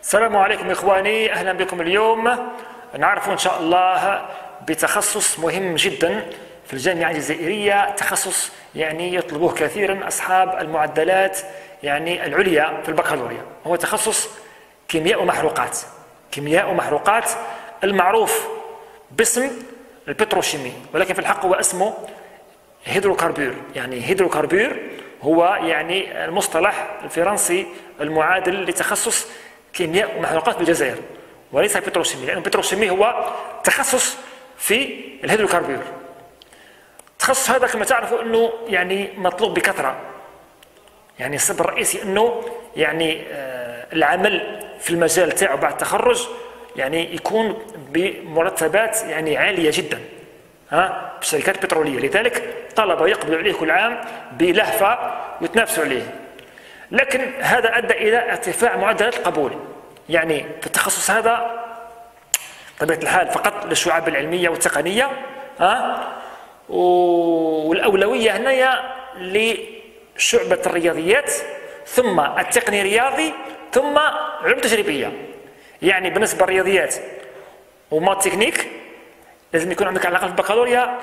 السلام عليكم إخواني، أهلا بكم. اليوم نعرف إن شاء الله بتخصص مهم جدا في الجامعة الجزائرية، تخصص يطلبوه كثيرا أصحاب المعدلات العليا في البكالوريا، هو تخصص كيمياء ومحروقات. كيمياء ومحروقات المعروف باسم البتروشيمي، ولكن في الحق هو اسمه هيدروكاربور. هيدروكاربور هو المصطلح الفرنسي المعادل لتخصص كيمياء ومحروقات بالجزائر، وليس البتروشيمي، لأن البتروشيمي هو تخصص في الهيدروكاربور. التخصص هذا كما تعرفوا أنه مطلوب بكثرة، السبب الرئيسي أنه العمل في المجال تاعو بعد التخرج يكون بمرتبات عالية جدا في الشركات البترولية، لذلك الطلبة يقبلوا عليه كل عام بلهفة ويتنافسوا عليه. لكن هذا أدى إلى ارتفاع معدلات القبول في التخصص هذا بطبيعة الحال فقط للشعب العلمية والتقنية، والأولوية هنا لشعبة الرياضيات، ثم التقني الرياضي، ثم علوم تجريبية. بالنسبة للرياضيات وما تكنيك لازم يكون عندك على الأقل في البكالوريا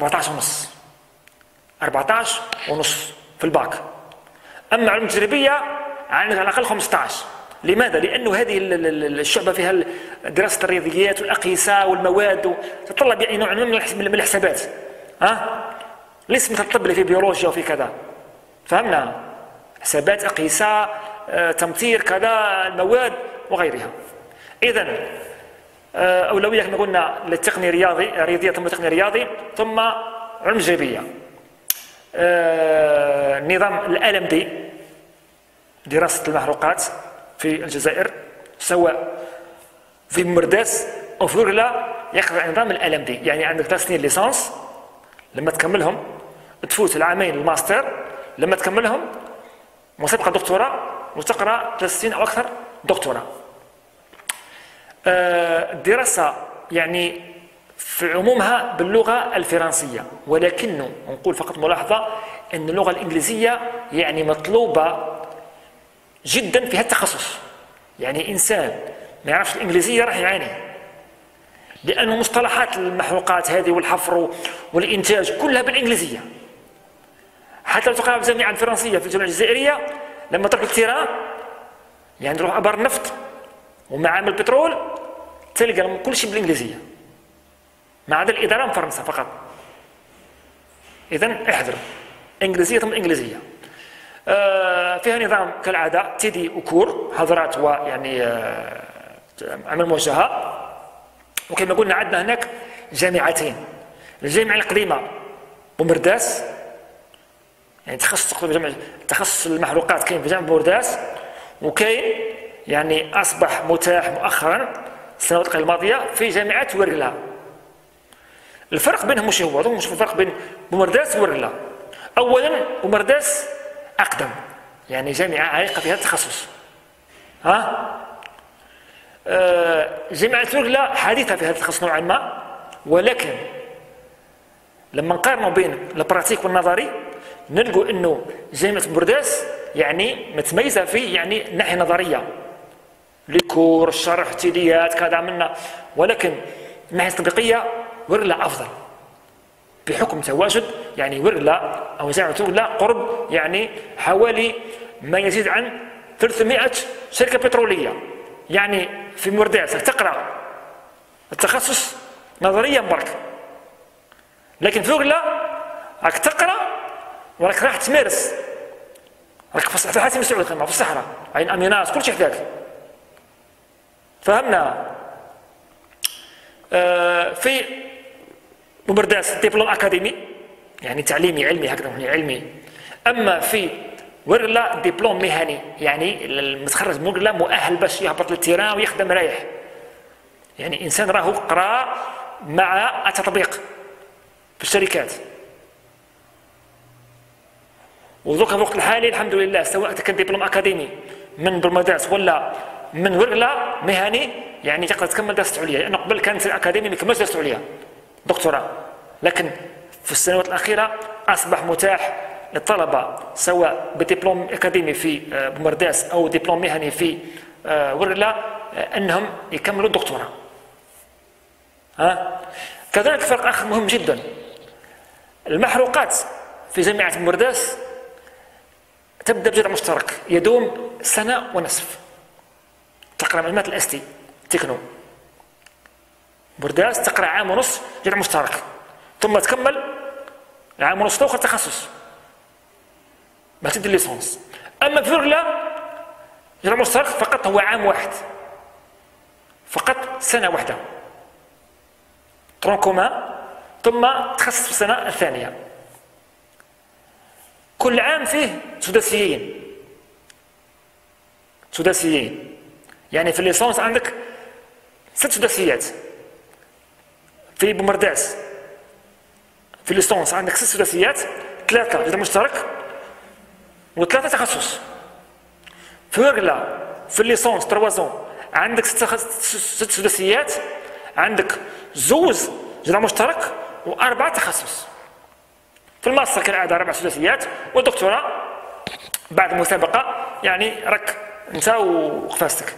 14.5 في الباك. أما علوم تجريبية عندك على الأقل 15. لماذا؟ لأنه هذه الشعبة فيها دراسة الرياضيات والأقيسة والمواد، تتطلب نوع من الحسابات، ليس مثل الطب اللي فيه بيولوجيا وفي كذا، فهمنا؟ حسابات، أقيسة، تمطير، كذا، المواد وغيرها. إذن أولوية كما قلنا للتقني الرياضية، ثم التقني الرياضي، ثم علوم تجريبية. نظام LMD دراسة المحروقات في الجزائر، سواء في مرداس أو في ورغلا، يخضع نظام LMD. عندك 3 سنين ليسانس، لما تكملهم تفوت العامين الماستر، لما تكملهم مسابقة دكتوراه وتقرأ 3 سنين أو أكثر دكتوراه. الدراسة في عمومها باللغة الفرنسية، ولكن نقول فقط ملاحظة أن اللغة الإنجليزية مطلوبة جدا في هذا التخصص. إنسان ما يعرفش الإنجليزية راح يعاني، لأن مصطلحات المحروقات هذه والحفر والإنتاج كلها بالإنجليزية. حتى لو تقرأ في الجامعة الفرنسية في الجامعة الجزائرية، لما تروح للتيران تروح أبار النفط ومعامل البترول، تلقى كل شيء بالإنجليزية ما عدا الإدارة من فرنسا فقط. إذن احذر إنجليزية ثم إنجليزية. فيها نظام كالعادة تيدي وكور، حضرات عمل موجهة. وكما قلنا عندنا هناك جامعتين، الجامعة القديمة بومرداس، تخصص المحروقات كاين في جامعة بومرداس، وكاين أصبح متاح مؤخرا السنوات الماضية في جامعة ورغلا. الفرق بينهم مش هو مش الفرق بين بومرداس وورغلا. أولا بومرداس أقدم، جامعة عريقة في هذا التخصص. جامعة ورغلا حديثة في هذا التخصص نوعا ما، ولكن لما نقارنوا بين البراتيك والنظري نلقوا أنه جامعة بومرداس متميزة في الناحية النظرية، ليكور، الشرح، تيديات، كذا منا، ولكن الناحية التطبيقية ورغلا أفضل، بحكم تواجد ورغلا أو جامعة ورغلا قرب حوالي ما يزيد عن 300 شركة بترولية. في مرداس تقرأ التخصص نظريا برك، لكن في ورغلا راك تقرأ وراك راح تمارس، راك في حاتم السعود في الصحراء، أميناس، كل شيء حداك، فهمنا؟ في بومرداس دبلوم أكاديمي، تعليمي علمي هكذا، علمي. أما في ورغلا دبلوم مهني، المتخرج من ورغلا مؤهل باش يهبط للتيران ويخدم رايح، إنسان راهو قرا مع التطبيق في الشركات. وذوك الوقت الحالي الحمد لله، سواء كان دبلوم أكاديمي من بومرداس ولا من ورغلا مهني، تقدر تكمل دراسة عليا، لأنه قبل كانت الأكاديمي ما يكملش دراسة عليا دكتوراه، لكن في السنوات الأخيرة أصبح متاح للطلبة سواء بدبلوم أكاديمي في بومرداس أو دبلوم مهني في ولا أنهم يكملوا الدكتوراه. كذلك فرق آخر مهم جدا، المحروقات في جامعة بورداس تبدأ بجذع مشترك يدوم 1.5 سنة، تقرأ معلومات الأستي تكنو. بورداس تقرأ 1.5 عام جذع مشترك، ثم تكمل 1.5 عام أخر تخصص باش تدير ليسونس. أما في ورلا جذع مشترك فقط هو 1 عام، فقط 1 سنة، ترونكوما، ثم تخصص في السنة الثانية. كل عام فيه سداسيين، يعني في الليسونس عندك 6 سداسيات. في بومرداس في الليسونس عندك 6 سداسيات، 3 جذع مشترك و3 تخصص. في ورلا في الليسونس 3 عندك 6 سداسيات، عندك 2 جذع مشترك و4 تخصص. في الماستر كالعاده 4 سداسيات، والدكتوراه بعد مسابقه يعني راك انت وقفازتك.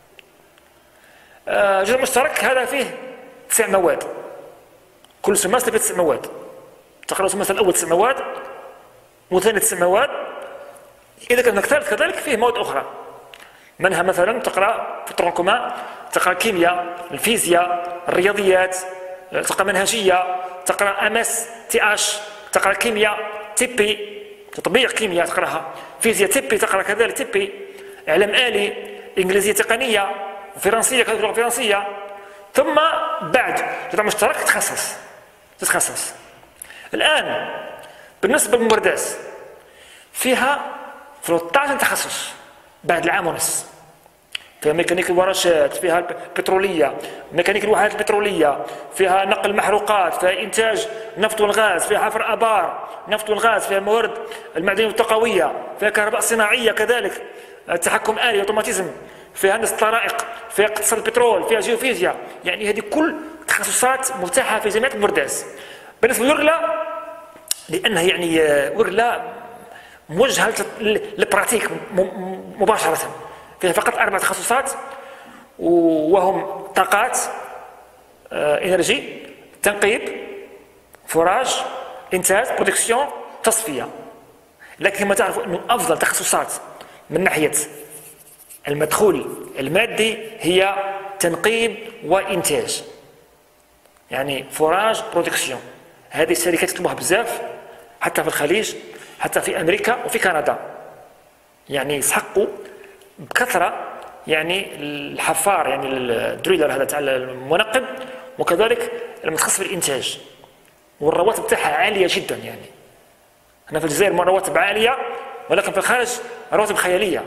جذع مشترك هذا فيه 9 مواد، كل سمستر فيه 9 مواد، تقرا السمستر الاول 9 مواد وثاني 9 مواد. اذا كان الثالث كذلك فيه مواد اخرى، منها مثلا تقرا في الترونكوما تقرا الكيمياء، الفيزياء، الرياضيات، تقرا منهجيه، تقرا MS TH، تقرا كيمياء TP تطبيق كيمياء تقراها، فيزياء TP تقرا كذلك TP، اعلام آلي، انجليزيه تقنيه، فرنسيه كذلك لغه فرنسيه. ثم بعد جذع مشترك تتخصص. الان بالنسبه لبومرداس فيها 13 تخصص بعد 1.5 عام، فيها ميكانيك الورشات، فيها البتروليه، ميكانيك الوحدات البتروليه، فيها نقل المحروقات، فيها انتاج النفط والغاز، فيها حفر ابار نفط والغاز، فيها الموارد المعدنيه والطاقويه، فيها كهرباء صناعيه كذلك، التحكم آلي اوتوماتيزم، فيها هندسه الطرائق، فيها اقتصاد البترول، فيها جيوفيزياء. يعني هذه كل تخصصات متاحه في جامعه بورداس. بالنسبه لورلا لانها يعني ورلا موجهه للبراتيك مباشره، فيها فقط 4 تخصصات، وهم طاقات، انرجي، تنقيب، فراج، انتاج، برودكسيون، تصفيه. لكن كما تعرفوا انه افضل تخصصات من ناحيه المدخول المادي هي تنقيب وانتاج، يعني فراج، برودكسيون. هذه الشركات تطلبها بزاف، حتى في الخليج، حتى في امريكا وفي كندا، يعني يسحقوا بكثره يعني الحفار، يعني الدريلر هذا تاع المنقب، وكذلك المتخصص في الانتاج، والرواتب تاعها عاليه جدا. يعني هنا في الجزائر رواتب عاليه، ولكن في الخارج رواتب خياليه.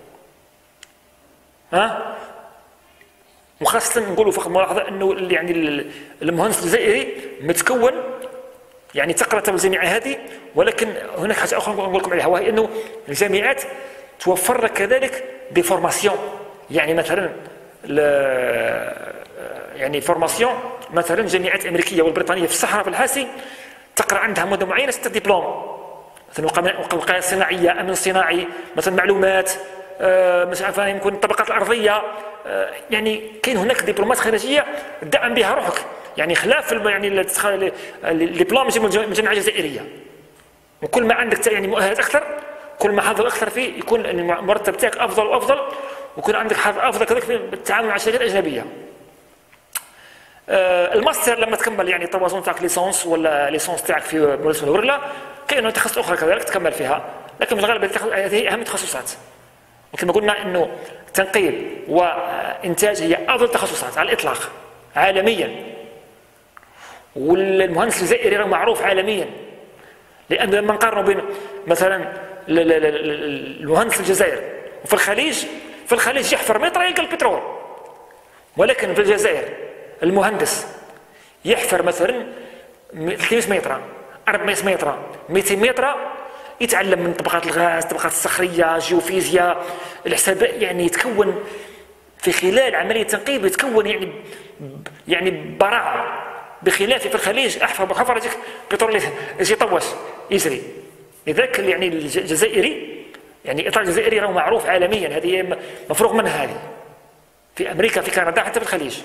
وخاصه نقولوا فقط ملاحظه انه يعني المهندس الجزائري متكون، يعني تقرا الجامعه هذه، ولكن هناك حاجه اخرى نقول لكم عليها، وهي انه الجامعات توفر لك كذلك دي فورماسيون. يعني مثلا يعني فورماسيون مثلا الجامعات الامريكيه والبريطانيه في الصحراء في الحاسي تقرا عندها مده معينه 6 دبلوم، مثلا وقايه صناعيه، امن صناعي، مثلا معلومات، مش عارف يمكن الطبقات الارضيه. يعني كاين هناك دبلومات خارجيه تدعم بها روحك، يعني خلاف يعني الدبلوم من الجامعه الجزائريه. وكل ما عندك يعني مؤهلات اكثر، كل ما حظ اكثر فيه يكون المرتب تاعك افضل وافضل، ويكون عندك حظ افضل كذلك في التعامل مع الشركات الاجنبيه. الماستر لما تكمل يعني الطوازون تاعك ليسونس ولا ليسونس تاعك في مدرسه الورله، كاين تخصص اخرى كذلك تكمل فيها، لكن في الغالب هذه اهم تخصصات. وكما قلنا انه تنقيب وانتاج هي افضل تخصصات على الاطلاق عالميا، والمهندس الجزائري راه معروف عالميا. لان لما نقارنوا بين مثلا المهندس في الجزائر وفي الخليج، في الخليج يحفر متر يلقى البترول، ولكن في الجزائر المهندس يحفر مثلا 300 متر، 400 متر، 200 متر، يتعلم من طبقات الغاز، طبقات الصخريه، جيوفيزياء، الحساب، يعني يتكون في خلال عمليه تنقيب، يتكون يعني براعه، بخلاف في الخليج حفر يجيك بترول يجي يطوش يجري. لذلك يعني الجزائري يعني الاطار الجزائري راه معروف عالميا، هذه مفروغ منها، هذه في امريكا في كندا حتى في الخليج.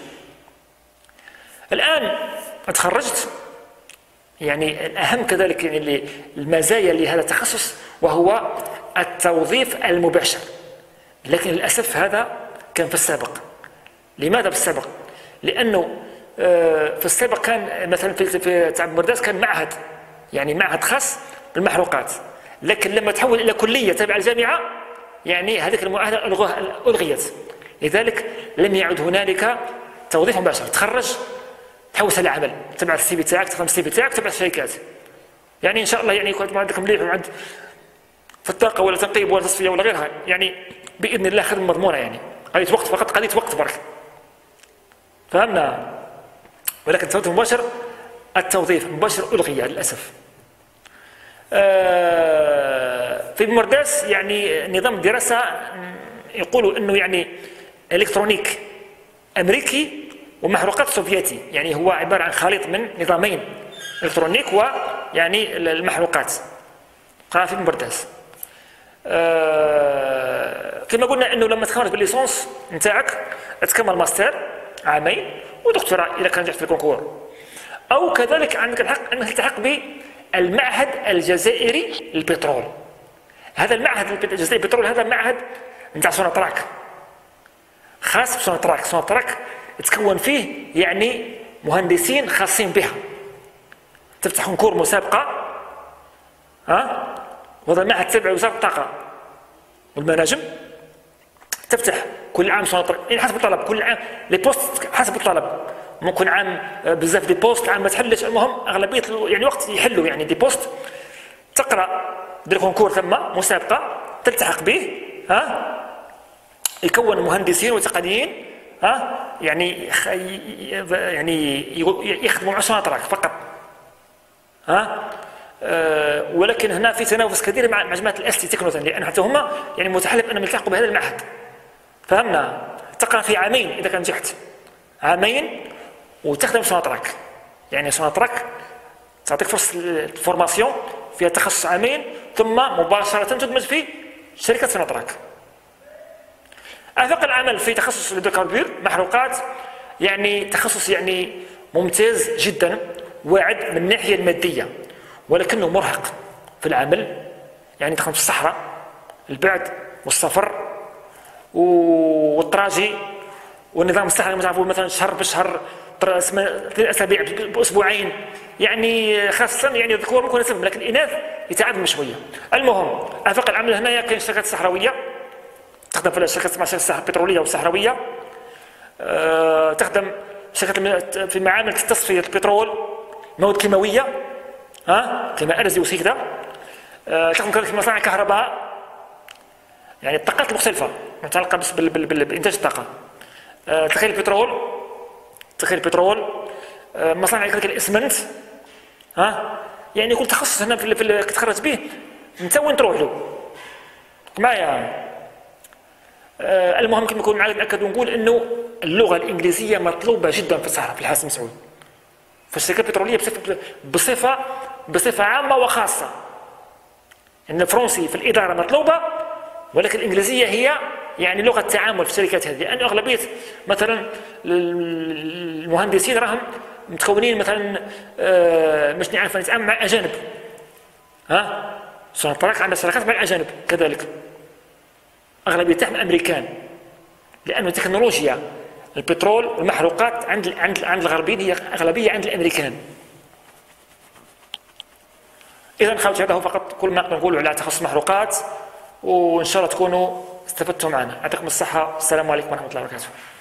الان تخرجت، يعني الاهم كذلك يعني المزايا لهذا التخصص وهو التوظيف المباشر، لكن للاسف هذا كان في السابق. لماذا في السابق؟ لانه في السابق كان مثلا في تاع بمرداس كان معهد، يعني معهد خاص بالمحروقات، لكن لما تحول الى كليه تابعه الجامعه يعني هذيك المؤهله الغيت، لذلك لم يعد هنالك توظيف مباشر. تخرج تحوس على عمل، تبع السي في تاعك، تخدم السي في تاعك، تبع الشركات. يعني ان شاء الله يعني يكون عندك مليح وعند في الطاقه ولا تنقيب ولا تصفيه ولا غيرها، يعني باذن الله خدمه مضمونه، يعني قضيه وقت فقط، قضيه وقت برك. فهمنا؟ ولكن التوظيف المباشر، التوظيف المباشر الغي للاسف. في بمرداس يعني نظام الدراسه يقولوا انه يعني الكترونيك امريكي ومحروقات سوفيتي، يعني هو عباره عن خليط من نظامين، الكترونيك ويعني المحروقات. قرأ في بمرداس. كما قلنا انه لما تخرج بالليسونس نتاعك تكمل ماستر عامين ودكتوراه اذا كان نجحت في الكونكور، او كذلك عندك الحق انك تلتحق بالمعهد الجزائري للبترول. هذا المعهد الجزائري للبترول هذا معهد نتاع سوناتراك، خاص بسوناتراك. سوناتراك تكون فيه يعني مهندسين خاصين بها، تفتح كونكور مسابقه، وهذا المعهد تابع لوزاره الطاقه والمناجم، تفتح كل عام سوناتراك، يعني حسب الطلب، كل عام لي بوست حسب الطلب، ممكن عام بزاف دي بوست، عام ما تحلش، المهم اغلبيه يعني وقت يحلوا يعني دي بوست، تقرا دير كونكور ثم مسابقه تلتحق به، يكون مهندسين وتقنيين يعني يخدموا مع سوناتراك فقط، ولكن هنا في تنافس كبير مع جماعه الاس تي تكنوتن، لان حتى هما يعني متحلف انهم يلتحقوا بهذا المعهد. فهمنا؟ تقرا في عامين اذا كان نجحت، عامين وتخدم سوناتراك، يعني سوناتراك تعطيك فرصه الفورماسيون فيها تخصص عامين ثم مباشره تدمج في شركه سوناتراك. آفاق العمل في تخصص الهيدروكاربور محروقات يعني تخصص يعني ممتاز جدا، واعد من الناحيه الماديه، ولكنه مرهق في العمل، يعني تخدم في الصحراء، البعد والسفر والتراجي والنظام الصحي تعرفوا مثلا شهر بشهر، 3 أسابيع باسبوعين، يعني خاصه يعني الذكور ممكن يسمى، لكن الاناث يتعبوا شويه. المهم آفاق العمل هنايا كاين شركات صحراويه تخدم في الشركات مع الشركات البتروليه والصحراويه، تخدم شركات في معامل تصفيه البترول، مواد كيماويه كما ارزي وسيكدا، تخدم كذلك في مصانع كهرباء، يعني الطاقات المختلفه متعلقه بس بانتاج الطاقه، تخيل البترول، مصانع كذلك الاسمنت، يعني كل تخصص هنا في اللي تخرج به انت وين تروح له معايا. المهم كما نكون معاك ناكد ونقول انه اللغه الانجليزيه مطلوبه جدا في الصحراء، في الحاسم مسعود، في الشركات البتروليه بصفه عامه وخاصه. ان الفرنسي في الاداره مطلوبه، ولكن الانجليزيه هي يعني لغه تعامل في الشركات هذه، لان اغلبيه مثلا المهندسين راهم متكونين مثلا مش نعرف نتعامل مع اجانب، سوناتراك عندها شركات مع الاجانب كذلك، اغلبيه تاعهم امريكان، لأن تكنولوجيا البترول والمحروقات عند الغربيين هي اغلبيه عند الامريكان. اذا خاوتي هذا هو فقط كل ما نقوله على تخصص محروقات، وان شاء الله تكونوا استفدتوا معنا. يعطيكم الصحه، السلام عليكم ورحمه الله وبركاته.